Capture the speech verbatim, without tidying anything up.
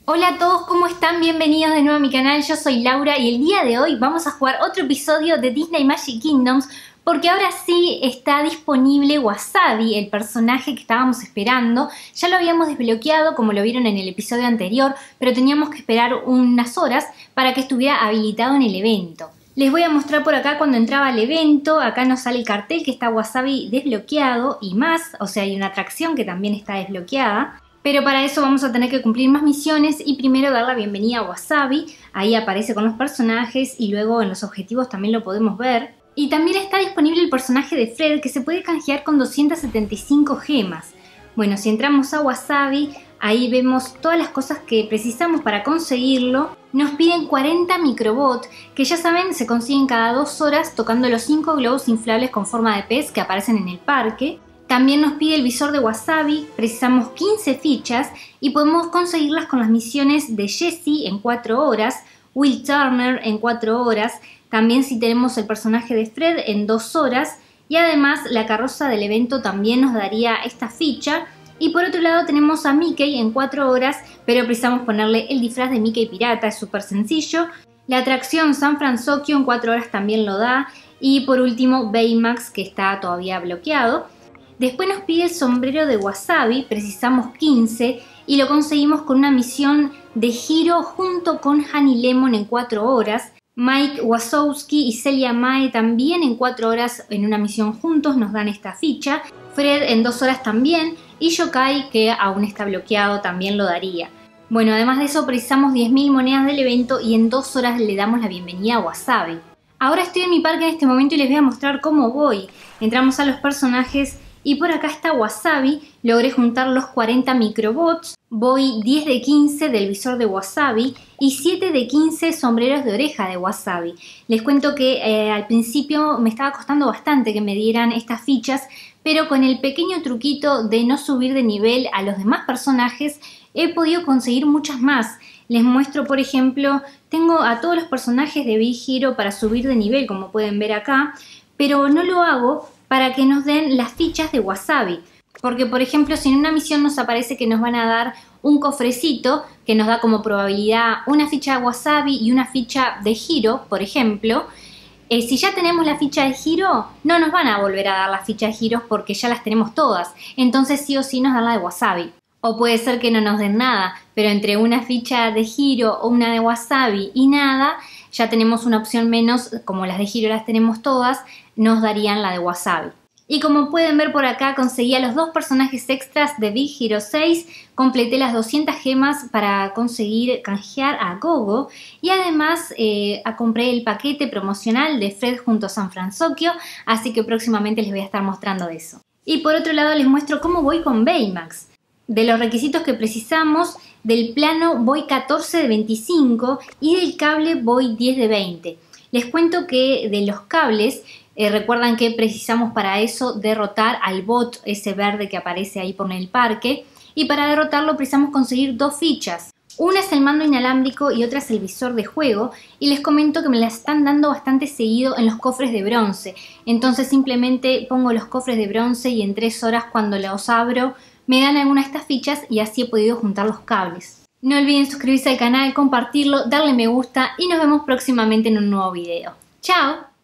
Hola a todos, ¿cómo están? Bienvenidos de nuevo a mi canal, yo soy Laura y el día de hoy vamos a jugar otro episodio de Disney Magic Kingdoms porque ahora sí está disponible Wasabi, el personaje que estábamos esperando. Ya lo habíamos desbloqueado como lo vieron en el episodio anterior, pero teníamos que esperar unas horas para que estuviera habilitado en el evento. Les voy a mostrar por acá cuando entraba al evento. Acá nos sale el cartel que está Wasabi desbloqueado y más, o sea hay una atracción que también está desbloqueada. Pero para eso vamos a tener que cumplir más misiones y primero dar la bienvenida a Wasabi. Ahí aparece con los personajes y luego en los objetivos también lo podemos ver. Y también está disponible el personaje de Fred que se puede canjear con doscientas setenta y cinco gemas. Bueno, si entramos a Wasabi, ahí vemos todas las cosas que precisamos para conseguirlo. Nos piden cuarenta microbots, que ya saben se consiguen cada dos horas tocando los cinco globos inflables con forma de pez que aparecen en el parque. También nos pide el visor de Wasabi, precisamos quince fichas y podemos conseguirlas con las misiones de Jessie en cuatro horas, Will Turner en cuatro horas, también si tenemos el personaje de Fred en dos horas y además la carroza del evento también nos daría esta ficha. Y por otro lado tenemos a Mickey en cuatro horas, pero precisamos ponerle el disfraz de Mickey Pirata, es súper sencillo. La atracción San Francisco en cuatro horas también lo da y por último Baymax que está todavía bloqueado. Después nos pide el sombrero de Wasabi, precisamos quince y lo conseguimos con una misión de giro junto con Honey Lemon en cuatro horas. Mike Wazowski y Celia Mae también en cuatro horas en una misión juntos nos dan esta ficha. Fred en dos horas también y Yokai que aún está bloqueado también lo daría. Bueno, además de eso precisamos diez mil monedas del evento y en dos horas le damos la bienvenida a Wasabi. Ahora estoy en mi parque en este momento y les voy a mostrar cómo voy. Entramos a los personajes. Y por acá está Wasabi, logré juntar los cuarenta microbots, voy diez de quince del visor de Wasabi y siete de quince sombreros de oreja de Wasabi. Les cuento que eh, al principio me estaba costando bastante que me dieran estas fichas, pero con el pequeño truquito de no subir de nivel a los demás personajes he podido conseguir muchas más. Les muestro, por ejemplo, tengo a todos los personajes de Big Hero para subir de nivel, como pueden ver acá, pero no lo hago para que nos den las fichas de Wasabi. Porque, por ejemplo, si en una misión nos aparece que nos van a dar un cofrecito que nos da como probabilidad una ficha de Wasabi y una ficha de giro, por ejemplo, eh, si ya tenemos la ficha de giro, no nos van a volver a dar las fichas de giros porque ya las tenemos todas. Entonces sí o sí nos dan la de Wasabi. O puede ser que no nos den nada, pero entre una ficha de giro o una de Wasabi y nada, ya tenemos una opción menos, como las de giro las tenemos todas, nos darían la de Wasabi. Y como pueden ver por acá, conseguí a los dos personajes extras de Big Hero seis, completé las doscientas gemas para conseguir canjear a Gogo y además eh, compré el paquete promocional de Fred junto a San Francisco, así que próximamente les voy a estar mostrando de eso. Y por otro lado les muestro cómo voy con Baymax. De los requisitos que precisamos, del plano voy catorce de veinticinco y del cable voy diez de veinte. Les cuento que de los cables, eh, recuerdan que precisamos para eso derrotar al bot ese verde que aparece ahí por el parque. Y para derrotarlo precisamos conseguir dos fichas. Una es el mando inalámbrico y otra es el visor de juego. Y les comento que me la están dando bastante seguido en los cofres de bronce. Entonces simplemente pongo los cofres de bronce y en tres horas cuando los abro me dan alguna de estas fichas y así he podido juntar los cables. No olviden suscribirse al canal, compartirlo, darle me gusta y nos vemos próximamente en un nuevo video. ¡Chao!